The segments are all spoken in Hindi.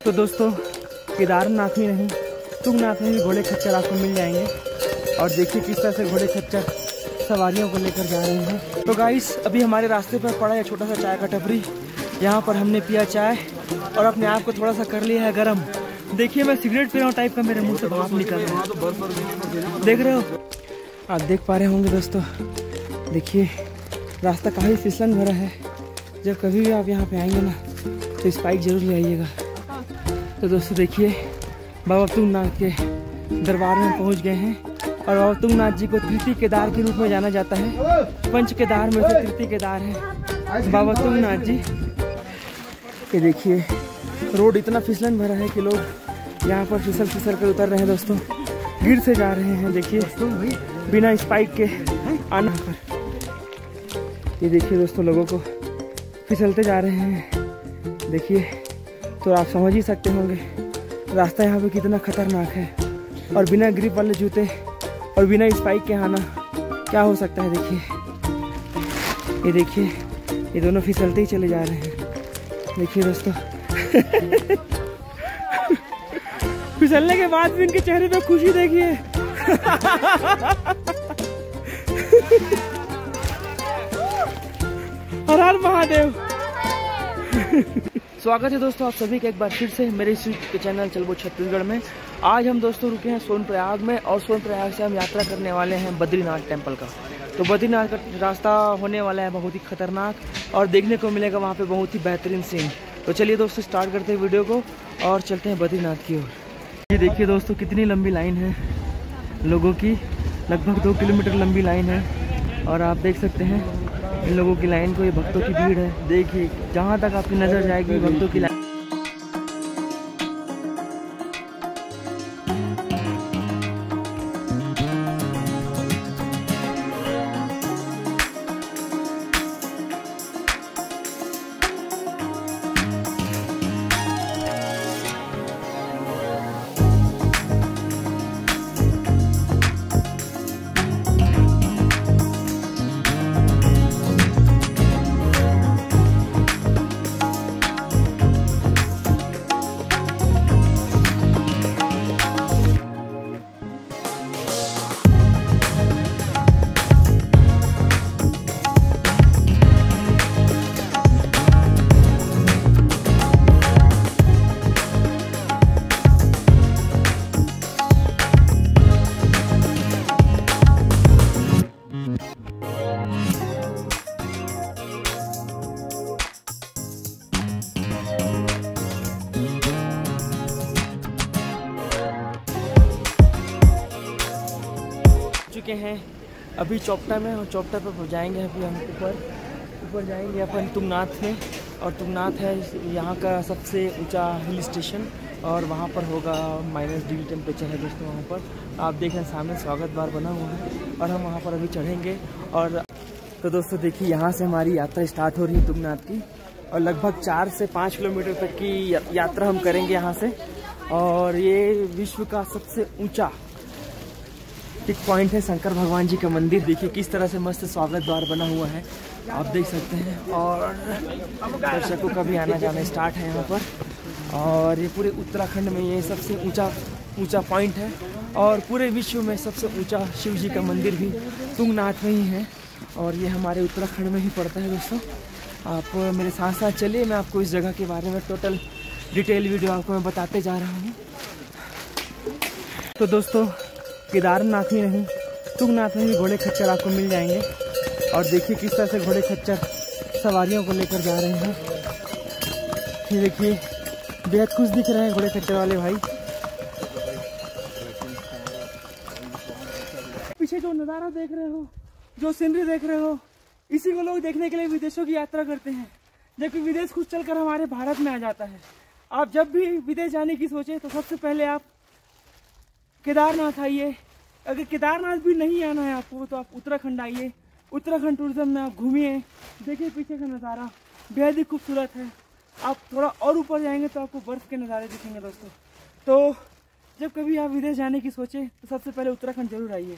तो दोस्तों केदारनाथ में नहीं तुंगनाथ में भी घोड़े खच्चर आपको मिल जाएंगे। और देखिए किस तरह से घोड़े खच्चर सवारियों को लेकर जा रहे हैं। तो गाइस अभी हमारे रास्ते पर पड़ा है छोटा सा चाय का टपरी। यहाँ पर हमने पिया चाय और अपने आप को थोड़ा सा कर लिया है गर्म। देखिए मैं सिगरेट पी रहा हूँ टाइप का, मेरे मुंह से भाप निकल रहा है। देख रहे हो, आप देख पा रहे होंगे दोस्तों। देखिए रास्ता काफ़ी फिसलन भरा है। जब कभी भी आप यहाँ पे आएंगे ना तो स्पाइक जरूर ले आइएगा। तो दोस्तों देखिए बाबा तुंगनाथ के दरबार में पहुँच गए हैं। और बाबा तुंगनाथ जी को तृतीय केदार के रूप में जाना जाता है। पंच केदार में से तृतीय केदार है बाबा तुंगनाथ जी। ये देखिए रोड इतना फिसलन भरा है कि लोग यहाँ पर फिसल कर उतर रहे हैं दोस्तों, गिर से जा रहे हैं। देखिए बिना स्पाइक के आना पर। ये देखिए दोस्तों लोगों को फिसलते जा रहे हैं। देखिए तो आप समझ ही सकते होंगे रास्ता यहाँ पे कितना खतरनाक है। और बिना ग्रिप वाले जूते और बिना स्पाइक के आना क्या हो सकता है। देखिए ये देखिए ये दोनों फिसलते ही चले जा रहे हैं। देखिए दोस्तों फिसलने के बाद भी इनके चेहरे पे खुशी देखिए। हर हर महादेव। स्वागत है दोस्तों आप सभी का एक बार फिर से मेरे इस चैनल चलबो छत्तीसगढ़ में। आज हम दोस्तों रुके हैं सोनप्रयाग में और सोनप्रयाग से हम यात्रा करने वाले हैं बद्रीनाथ टेम्पल का। तो बद्रीनाथ का रास्ता होने वाला है बहुत ही खतरनाक और देखने को मिलेगा वहाँ पे बहुत ही बेहतरीन सीन। तो चलिए दोस्तों स्टार्ट करते हैं वीडियो को और चलते हैं बद्रीनाथ की ओर। ये देखिए दोस्तों कितनी लंबी लाइन है लोगों की, लगभग 2 किलोमीटर लंबी लाइन है। और आप देख सकते हैं इन लोगों की लाइन को, ये भक्तों की भीड़ है। देखिए जहाँ तक आपकी नज़र जाएगी भक्तों की लाइन। चुके हैं अभी चौपटा में और चौपटा पर जाएंगे। अभी हम ऊपर जाएंगे अपन तुंगनाथ में। और तुंगनाथ है यहाँ का सबसे ऊंचा हिल स्टेशन और वहाँ पर होगा -डिग्री टेम्परेचर है दोस्तों। वहाँ पर आप देख रहे हैं सामने स्वागत द्वार बना हुआ है और हम वहाँ पर अभी चढ़ेंगे। और तो दोस्तों देखिए यहाँ से हमारी यात्रा स्टार्ट हो रही है तुंगनाथ की और लगभग 4 से 5 किलोमीटर तक की यात्रा हम करेंगे यहाँ से। और ये विश्व का सबसे ऊँचा एक पॉइंट है शंकर भगवान जी का मंदिर। देखिए किस तरह से मस्त स्वागत द्वार बना हुआ है, आप देख सकते हैं। और दर्शकों का भी आना जाना स्टार्ट है यहाँ पर। और ये पूरे उत्तराखंड में ये सबसे ऊंचा पॉइंट है और पूरे विश्व में सबसे ऊंचा शिव जी का मंदिर भी तुंगनाथ में ही है। और ये हमारे उत्तराखंड में ही पड़ता है दोस्तों। आप मेरे साथ साथ चलिए, मैं आपको इस जगह के बारे में टोटल डिटेल वीडियो आपको मैं बताते जा रहा हूँ। तो दोस्तों केदारनाथ ही नहीं तुंगनाथ में भी घोड़े खच्चर आपको मिल जाएंगे। और देखिए किस तरह से घोड़े खच्चर सवारियों को लेकर जा रहे हैं। ये देखिए बेहद खुश दिख रहे हैं घोड़े खच्चर वाले भाई। पीछे जो नज़ारा देख रहे हो, जो सीनरी देख रहे हो, इसी को लोग देखने के लिए विदेशों की यात्रा करते हैं, जबकि विदेश खुद चलकर हमारे भारत में आ जाता है। आप जब भी विदेश जाने की सोचें तो सबसे पहले आप केदारनाथ आइए। अगर केदारनाथ भी नहीं आना है आपको तो आप उत्तराखंड आइए। उत्तराखंड टूरिज्म में आप घूमिए, देखिए पीछे का नज़ारा बेहद ही खूबसूरत है। आप थोड़ा और ऊपर जाएंगे तो आपको बर्फ़ के नज़ारे दिखेंगे दोस्तों। तो जब कभी आप विदेश जाने की सोचें तो सबसे पहले उत्तराखंड जरूर आइए।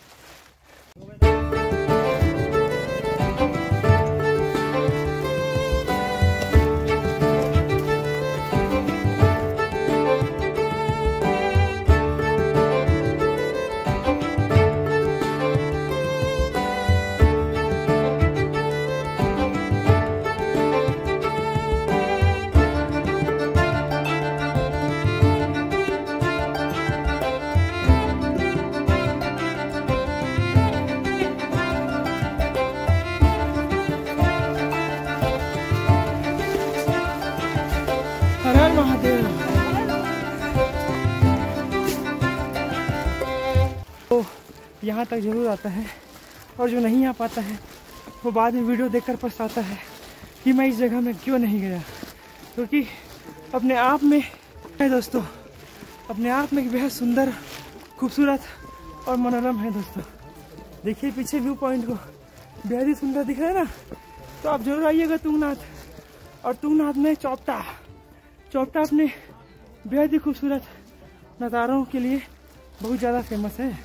यहाँ तक ज़रूर आता है, और जो नहीं आ पाता है वो बाद में वीडियो देखकर पछताता है कि मैं इस जगह में क्यों नहीं गया, क्योंकि अपने आप में है दोस्तों, अपने आप में बेहद सुंदर, खूबसूरत और मनोरम है दोस्तों। देखिए पीछे व्यू पॉइंट को, बेहद ही सुंदर दिख रहा है ना। तो आप जरूर आइएगा तुंगनाथ। और तुंगनाथ में चौपटा अपने बेहद ही खूबसूरत नज़ारों के लिए बहुत ज़्यादा फेमस है।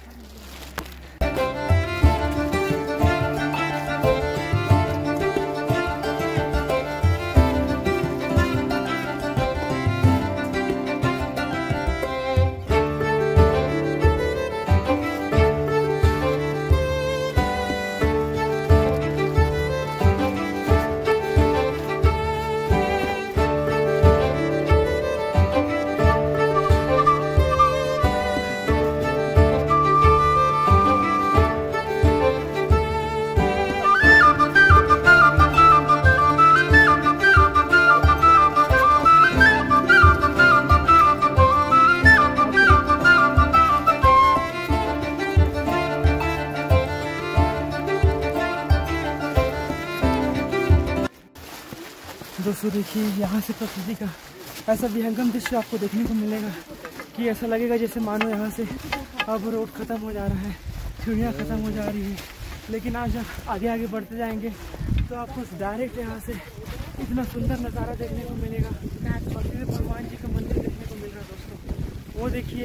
दोस्तों देखिए यहाँ से प्रकृति का ऐसा विहंगम दृश्य आपको देखने को मिलेगा कि ऐसा लगेगा जैसे मानो यहाँ से अब रोड ख़त्म हो जा रहा है, सीढ़ियाँ ख़त्म हो जा रही है। लेकिन आज जब आगे आगे बढ़ते जाएंगे तो आपको डायरेक्ट यहाँ से इतना सुंदर नज़ारा देखने को मिलेगा और फिर भगवान जी का मंदिर देखने को मिलेगा दोस्तों। वो देखिए,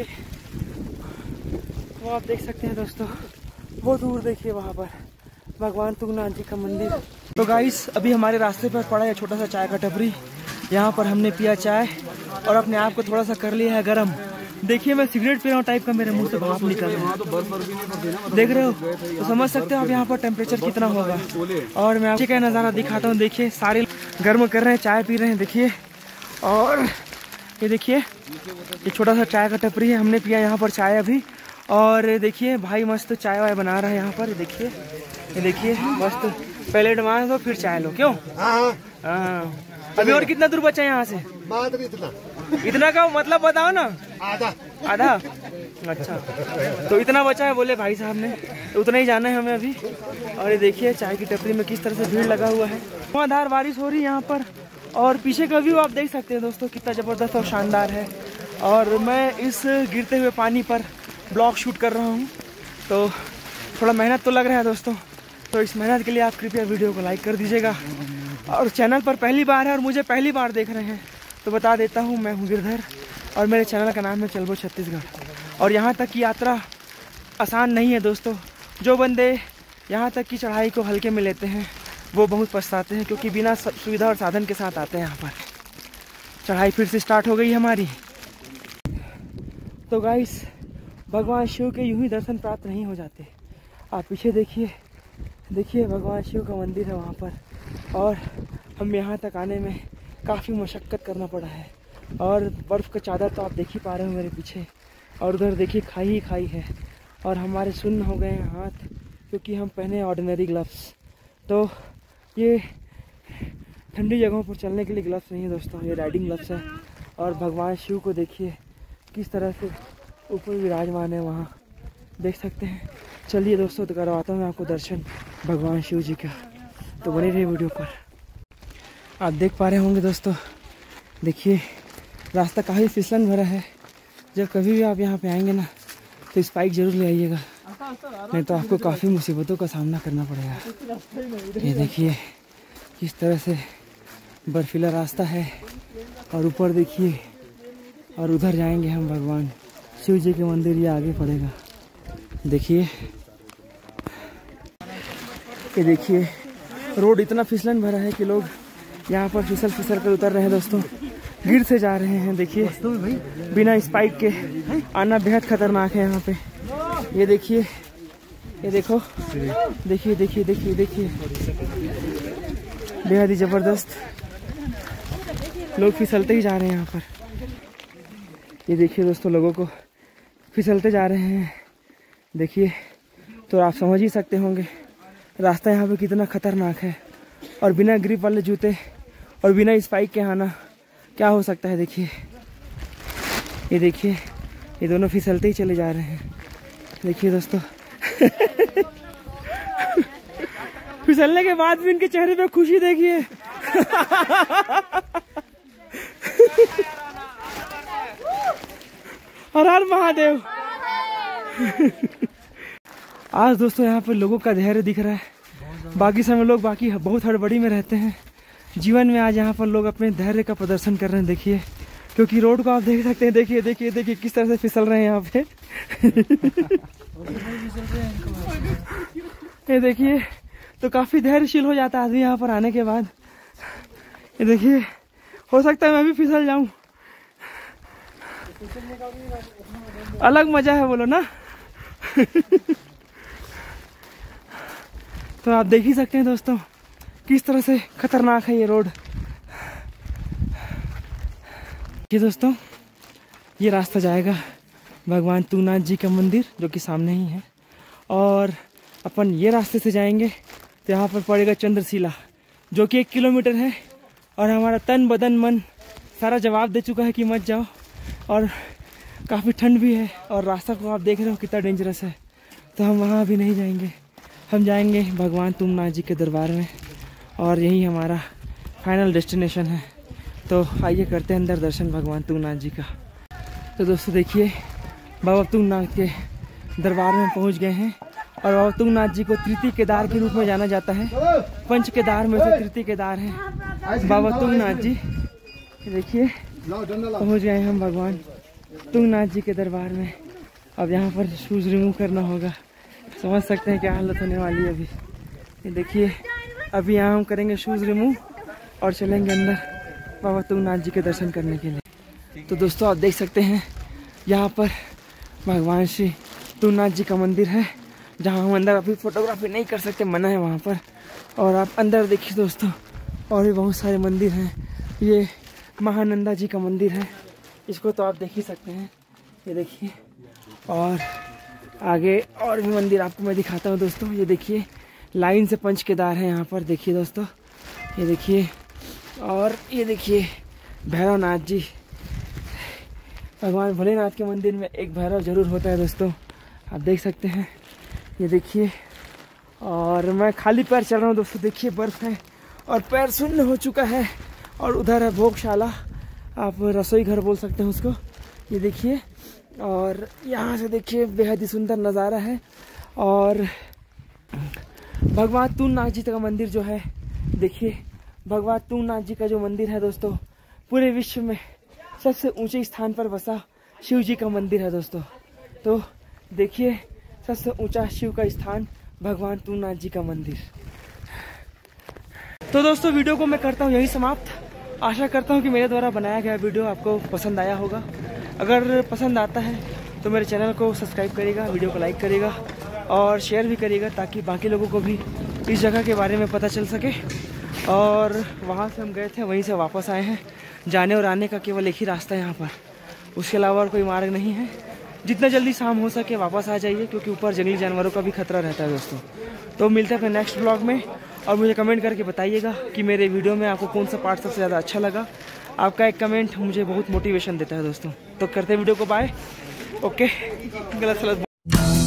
वो आप देख सकते हैं दोस्तों, वो दूर देखिए वहाँ पर भगवान तुंगनाथ जी का मंदिर। तो गाइस अभी हमारे रास्ते पर पड़ा है छोटा सा चाय का टपरी। यहाँ पर हमने पिया चाय और अपने आप को थोड़ा सा कर लिया है गर्म। देखिए मैं सिगरेट पी रहा हूँ टाइप का, मेरे मुंह से भाप निकल रहा है, देख रहे हो? तो समझ सकते हो आप यहाँ पर टेम्परेचर कितना होगा। और मैं आपको क्या नज़ारा दिखाता हूँ। देखिए सारे गर्म कर रहे हैं, चाय पी रहे हैं देखिए। और ये देखिए ये छोटा सा चाय का टपरी है, हमने पिया यहाँ पर चाय अभी। और देखिए भाई मस्त चाय वाय बना रहा है यहाँ पर। देखिए ये देखिए मस्त, पहले एडवांस दो फिर चाय लो, क्यों? हाँ। अभी और कितना दूर बचा है यहाँ से? इतना का मतलब बताओ ना। आधा। अच्छा तो इतना बचा है बोले भाई साहब ने, तो उतना ही जाना है हमें अभी। और ये देखिए चाय की टपरी में किस तरह से भीड़ लगा हुआ है। धुआंधार बारिश हो रही है यहाँ पर और पीछे का व्यू आप देख सकते हैं दोस्तों कितना जबरदस्त और शानदार है। और मैं इस गिरते हुए पानी पर ब्लॉग शूट कर रहा हूँ, तो थोड़ा मेहनत तो लग रहा है दोस्तों। तो इस मेहनत के लिए आप कृपया वीडियो को लाइक कर दीजिएगा। और चैनल पर पहली बार है और मुझे पहली बार देख रहे हैं तो बता देता हूँ, मैं हूँ गिरधर और मेरे चैनल का नाम है चलबो छत्तीसगढ़। और यहाँ तक की यात्रा आसान नहीं है दोस्तों। जो बंदे यहाँ तक की चढ़ाई को हल्के में लेते हैं वो बहुत पछताते हैं, क्योंकि बिना सुविधा और साधन के साथ आते हैं यहाँ पर। चढ़ाई फिर से स्टार्ट हो गई हमारी। तो गाइस भगवान शिव के यूं ही दर्शन प्राप्त नहीं हो जाते। आप पीछे देखिए, देखिए भगवान शिव का मंदिर है वहाँ पर। और हम यहाँ तक आने में काफ़ी मशक्क़त करना पड़ा है। और बर्फ़ का चादर तो आप देख ही पा रहे हो मेरे पीछे। और उधर देखिए खाई ही खाई है और हमारे सुन्न हो गए हैं हाथ, क्योंकि हम पहने ऑर्डिनरी ग्लव्स। तो ये ठंडी जगहों पर चलने के लिए ग्लव्स नहीं है दोस्तों, ये राइडिंग ग्लव्स है। और भगवान शिव को देखिए किस तरह से ऊपर विराजमान है, वहाँ देख सकते हैं। चलिए दोस्तों तो करवाता हूँ मैं आपको दर्शन भगवान शिव जी का, तो बने रहिए वीडियो पर। आप देख पा रहे होंगे दोस्तों, देखिए रास्ता काफ़ी फिसलन भरा है। जब कभी भी आप यहाँ पे आएंगे ना तो स्पाइक जरूर ले आइएगा, नहीं तो आपको काफ़ी मुसीबतों का सामना करना पड़ेगा। ये देखिए किस तरह से बर्फीला रास्ता है और ऊपर देखिए, और उधर जाएंगे हम भगवान शिव जी के मंदिर, ये आगे पड़ेगा। देखिए ये देखिए रोड इतना फिसलन भरा है कि लोग यहाँ पर फिसल फिसल कर उतर रहे हैं दोस्तों, गिर से जा रहे हैं। देखिए बिना स्पाइक के आना बेहद खतरनाक है यहाँ पे। ये देखिए, ये देखो, देखिए देखिए देखिए देखिए बेहद ही ज़बरदस्त, लोग फिसलते ही जा रहे हैं यहाँ पर। ये देखिए दोस्तों लोगों को फिसलते जा रहे हैं, देखिए। तो आप समझ ही सकते होंगे रास्ता यहाँ पे कितना खतरनाक है। और बिना ग्रिप वाले जूते और बिना स्पाइक के आना क्या हो सकता है। देखिए ये देखिए ये दोनों फिसलते ही चले जा रहे हैं। देखिए दोस्तों फिसलने के बाद भी इनके चेहरे पे खुशी देखिए। हर हर महादेव। आज दोस्तों यहाँ पर लोगों का धैर्य दिख रहा है। बाकी समय लोग बहुत हड़बड़ी में रहते हैं। जीवन में आज यहाँ पर लोग अपने धैर्य का प्रदर्शन कर रहे हैं। देखिए, क्योंकि रोड को आप देख सकते हैं। देखिए देखिए देखिए किस तरह से फिसल रहे हैं यहाँ पे। ये देखिए, तो काफी धैर्यशील हो जाता है आदमी यहाँ पर आने के बाद। ये देखिए, हो सकता है मैं भी फिसल जाऊं। अलग मजा है, बोलो ना। तो आप देख ही सकते हैं दोस्तों किस तरह से खतरनाक है ये रोड। ये दोस्तों, ये रास्ता जाएगा भगवान तुंगनाथ जी का मंदिर, जो कि सामने ही है। और अपन ये रास्ते से जाएंगे तो यहाँ पर पड़ेगा चंद्रशिला, जो कि 1 किलोमीटर है। और हमारा तन बदन मन सारा जवाब दे चुका है कि मत जाओ। और काफ़ी ठंड भी है और रास्ता को आप देख रहे हो कितना डेंजरस है। तो हम वहाँ अभी नहीं जाएंगे, हम जाएंगे भगवान तुंगनाथ जी के दरबार में। और यही हमारा फाइनल डेस्टिनेशन है। तो आइए करते हैं अंदर दर्शन भगवान तुंगनाथ जी का। तो दोस्तों देखिए, बाबा तुंगनाथ के दरबार में पहुंच गए हैं। और बाबा तुंगनाथ जी को तृतीय केदार के रूप में जाना जाता है। 5 केदार में से तृतीय केदार है बाबा तुंगनाथ जी। देखिए, पहुंच गए हैं हम भगवान तुंगनाथ जी के दरबार में। अब यहाँ पर शूज़ रिमूव करना होगा। समझ सकते हैं क्या हालत होने वाली है अभी। ये देखिए, अभी यहाँ हम करेंगे शूज़ रिमूव और चलेंगे अंदर बाबा तुंगनाथ जी के दर्शन करने के लिए। तो दोस्तों आप देख सकते हैं यहाँ पर भगवान श्री तुंगनाथ जी का मंदिर है, जहाँ हम अंदर अभी फोटोग्राफी नहीं कर सकते, मना है वहाँ पर। और आप अंदर देखिए दोस्तों, और भी बहुत सारे मंदिर हैं। ये महानंदा जी का मंदिर है, इसको तो आप देख ही सकते हैं। ये देखिए, और आगे और भी मंदिर आपको मैं दिखाता हूँ दोस्तों। ये देखिए, लाइन से 5 केदार है यहाँ पर। देखिए दोस्तों, ये देखिए, और ये देखिए भैरवनाथ जी। भगवान भोलेनाथ के मंदिर में एक भैरव जरूर होता है दोस्तों, आप देख सकते हैं। ये देखिए, और मैं खाली पैर चल रहा हूँ दोस्तों। देखिए, बर्फ़ है और पैर शून्य हो चुका है। और उधर है भोगशाला, आप रसोई घर बोल सकते हैं उसको। ये देखिए, और यहाँ से देखिए बेहद ही सुंदर नज़ारा है। और भगवान तुंगनाथ जी का मंदिर जो है, देखिए भगवान तुंगनाथ जी का जो मंदिर है दोस्तों, पूरे विश्व में सबसे ऊंचे स्थान पर बसा शिव जी का मंदिर है दोस्तों। तो देखिए, सबसे ऊंचा शिव का स्थान भगवान तुंगनाथ जी का मंदिर। तो दोस्तों वीडियो को मैं करता हूँ यही समाप्त। आशा करता हूँ कि मेरे द्वारा बनाया गया वीडियो आपको पसंद आया होगा। अगर पसंद आता है तो मेरे चैनल को सब्सक्राइब करिएगा, वीडियो को लाइक करिएगा और शेयर भी करिएगा, ताकि बाकी लोगों को भी इस जगह के बारे में पता चल सके। और वहाँ से हम गए थे, वहीं से वापस आए हैं। जाने और आने का केवल एक ही रास्ता है यहाँ पर, उसके अलावा और कोई मार्ग नहीं है। जितना जल्दी शाम हो सके वापस आ जाइए, क्योंकि ऊपर जंगली जानवरों का भी खतरा रहता है दोस्तों। तो मिलते हैं फिर नेक्स्ट ब्लॉग में। और मुझे कमेंट करके बताइएगा कि मेरे वीडियो में आपको कौन सा पार्ट सबसे ज़्यादा अच्छा लगा। आपका एक कमेंट मुझे बहुत मोटिवेशन देता है दोस्तों। तो करते हैं वीडियो को बाय। ओके, गलत सलत